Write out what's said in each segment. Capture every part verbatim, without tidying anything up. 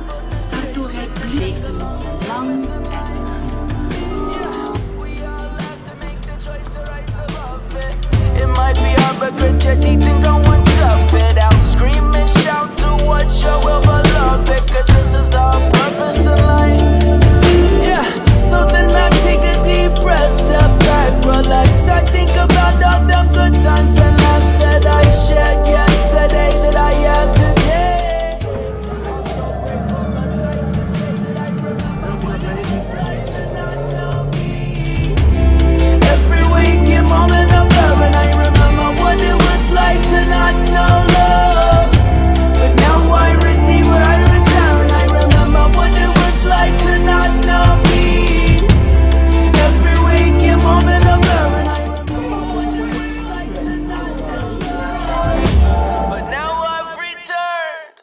satu Republik Lang F M. It might be hard, but grit your teeth and go and tough it out. Scream and shout, do what you will, but love it, cause this is our purpose in life. Yeah, so then I take a deep breath, step back, relax. I think about all the good times and laughs that I shared yesterday, that I have today. I'm so grateful, cause I can say that I remember what it was like to not know peace. Every waking moment of love, and I remember what it was like to not know love. But now I receive what I return. I remember what it was like to not know peace. Every waking moment of love, and I remember what it was like to not know love. But now I've returned.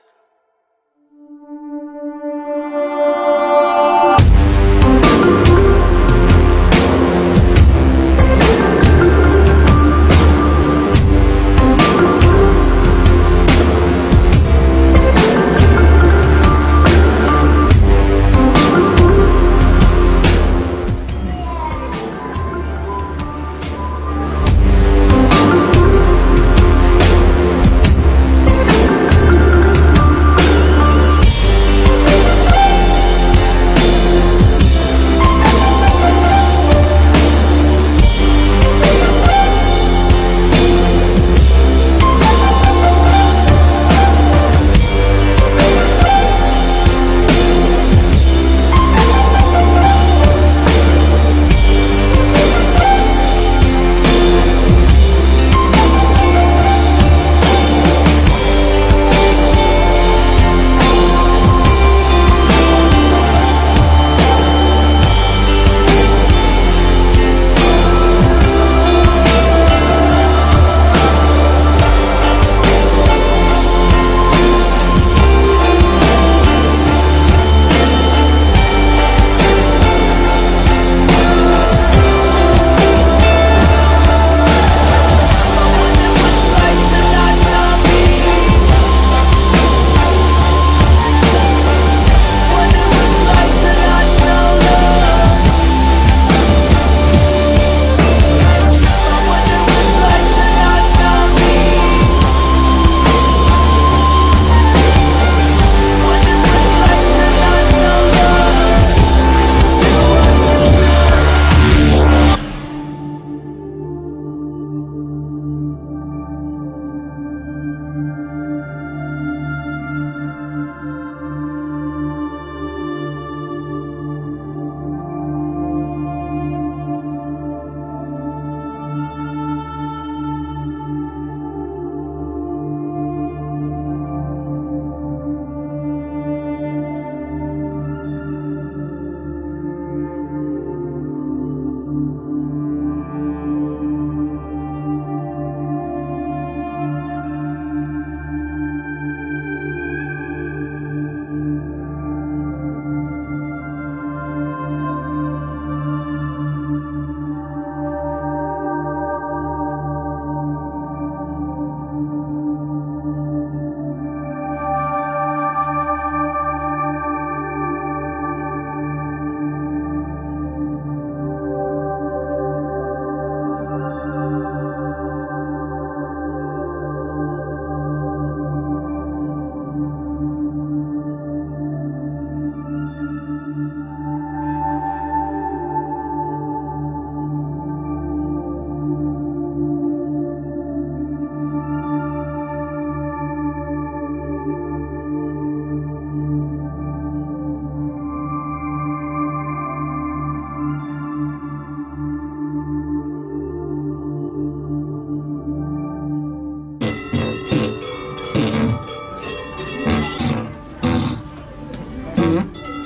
Mm-hmm.